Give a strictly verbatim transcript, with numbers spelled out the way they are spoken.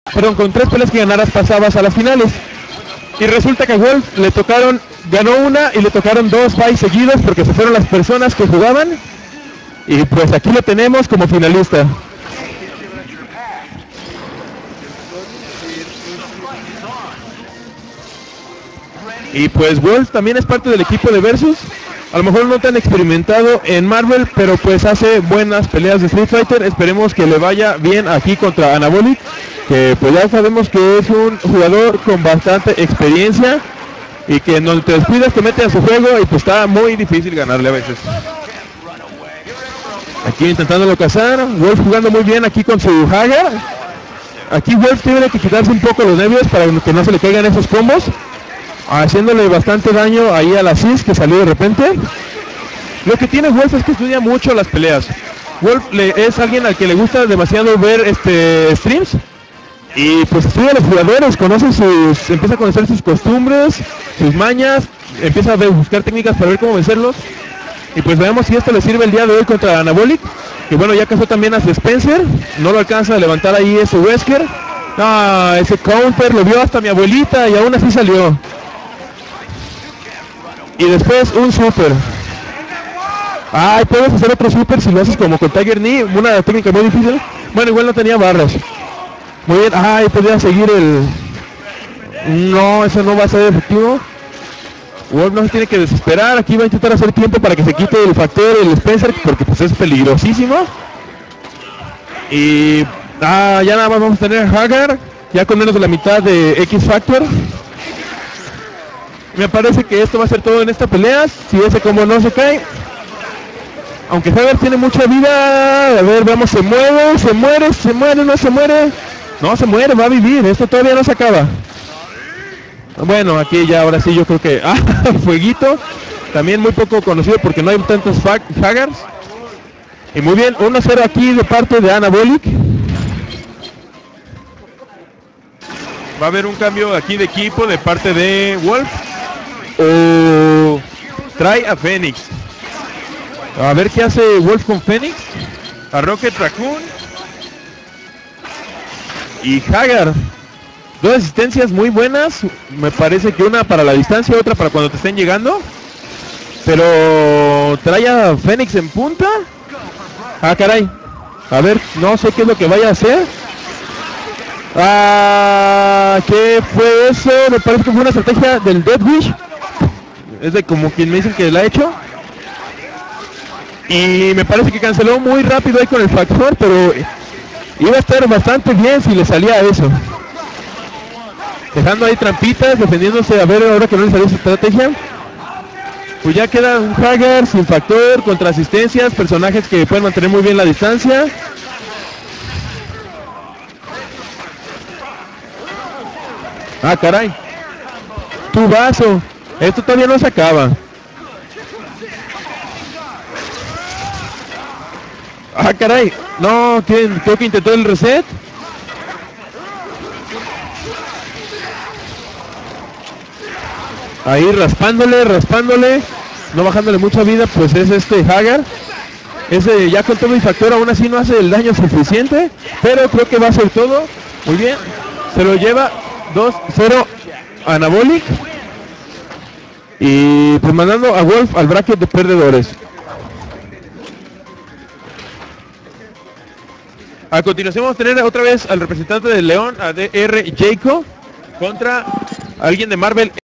perdón, con tres peleas que ganaras pasabas a las finales. Y resulta que a Wolf le tocaron, ganó una y le tocaron dos byes seguidos porque se fueron las personas que jugaban. Y pues aquí lo tenemos como finalista. Y pues Wolf también es parte del equipo de Versus. A lo mejor no tan experimentado en Marvel, pero pues hace buenas peleas de Street Fighter. Esperemos que le vaya bien aquí contra Anabolic, que pues ya sabemos que es un jugador con bastante experiencia y que no te descuidas, te mete a su juego y pues está muy difícil ganarle a veces. Aquí intentándolo cazar, Wolf jugando muy bien aquí con su Hagar. Aquí Wolf tiene que quitarse un poco los nervios para que no se le caigan esos combos, haciéndole bastante daño ahí a la Cis que salió de repente. Lo que tiene Wolf es que estudia mucho las peleas. Wolf le, es alguien al que le gusta demasiado ver este streams y pues estudia a los jugadores, conoce sus, empieza a conocer sus costumbres, sus mañas, empieza a ver, buscar técnicas para ver cómo vencerlos. Y pues veamos si esto le sirve el día de hoy contra Anabolic, que bueno, ya cazó también a su Spencer, no lo alcanza a levantar ahí ese Wesker. Ah, ese counter lo vio hasta mi abuelita y aún así salió. Y después un super. Ay, puedes hacer otro super si lo haces como con Tiger Knee, una técnica muy difícil. Bueno, igual no tenía barras. Muy bien, ay, podría seguir el... No, eso no va a ser efectivo. Wolf no se tiene que desesperar, aquí va a intentar hacer tiempo para que se quite el factor, el Spencer, porque pues es peligrosísimo. Y... Ah, ya nada más vamos a tener Hagar, ya con menos de la mitad de X Factor. Me parece que esto va a ser todo en esta pelea, si ese combo no se cae. Aunque Hagar tiene mucha vida, a ver, veamos, se mueve, se muere, se muere, no se muere. No, se muere, va a vivir, esto todavía no se acaba. Bueno, aquí ya ahora sí yo creo que... Ah, fueguito. También muy poco conocido porque no hay tantos Hagars. Y muy bien, uno cero aquí de parte de Anabolic. Va a haber un cambio aquí de equipo de parte de Wolf. O trae a Fénix. A ver qué hace Wolf con Fénix. A Rocket Raccoon. Y Hagar. Dos asistencias muy buenas, me parece que una para la distancia, otra para cuando te estén llegando. Pero trae a Fénix en punta. Ah, caray. A ver, no sé qué es lo que vaya a hacer. Ah, ¿qué fue eso? Me parece que fue una estrategia del Death Wish. Es de como quien me dicen que la ha hecho. Y me parece que canceló muy rápido ahí con el factor, pero iba a estar bastante bien si le salía eso. Dejando ahí trampitas, defendiéndose, a ver ahora que no le salió esa estrategia. Pues ya queda un Hagar sin factor, contra asistencias, personajes que pueden mantener muy bien la distancia. Ah, caray. Tu vaso. Esto todavía no se acaba. Ah, caray. No, creo que intentó el reset. Ahí raspándole, raspándole, no bajándole mucha vida, pues es este Hagar. Ese ya con todo mi factor aún así no hace el daño suficiente, pero creo que va a ser todo. Muy bien, se lo lleva dos cero Anabolic. Y pues mandando a Wolf al bracket de perdedores. A continuación vamos a tener otra vez al representante del León, a D R Jacob, contra alguien de Marvel.